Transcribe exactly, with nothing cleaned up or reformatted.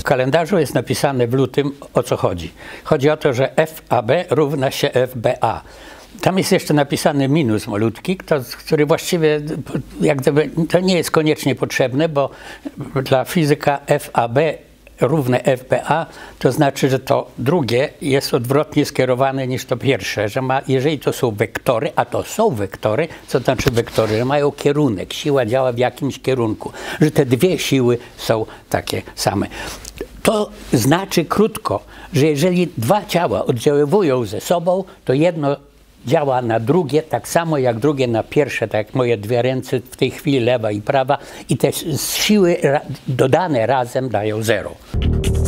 W kalendarzu jest napisane w lutym, o co chodzi. Chodzi o to, że F A B równa się F B A. Tam jest jeszcze napisany minus malutki, który właściwie jak gdyby, to nie jest koniecznie potrzebne, bo dla fizyka F A B równe F B A, to znaczy, że to drugie jest odwrotnie skierowane niż to pierwsze, że ma, jeżeli to są wektory, a to są wektory, co to znaczy wektory, że mają kierunek, siła działa w jakimś kierunku, że te dwie siły są takie same. To znaczy krótko, że jeżeli dwa ciała oddziaływują ze sobą, to jedno działa na drugie tak samo jak drugie na pierwsze, tak jak moje dwie ręce w tej chwili, lewa i prawa, i te siły dodane razem dają zero.